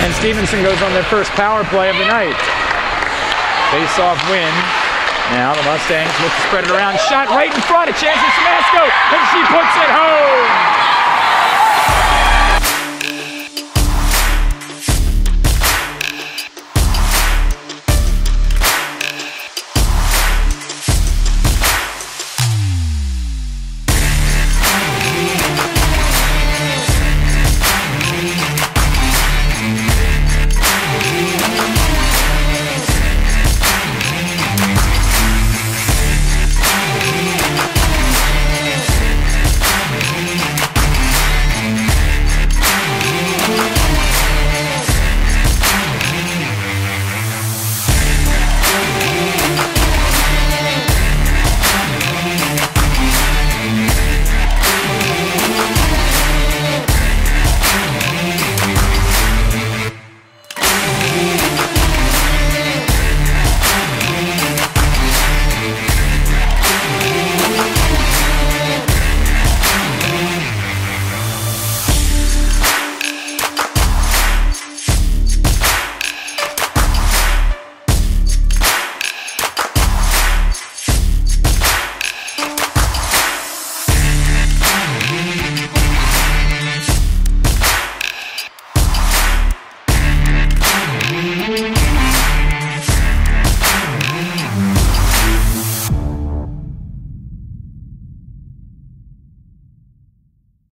And Stevenson goes on their first power play of the night. Face-off win. Now the Mustangs look to spread it around. Shot right in front. A chance for Samasco. And she puts it home.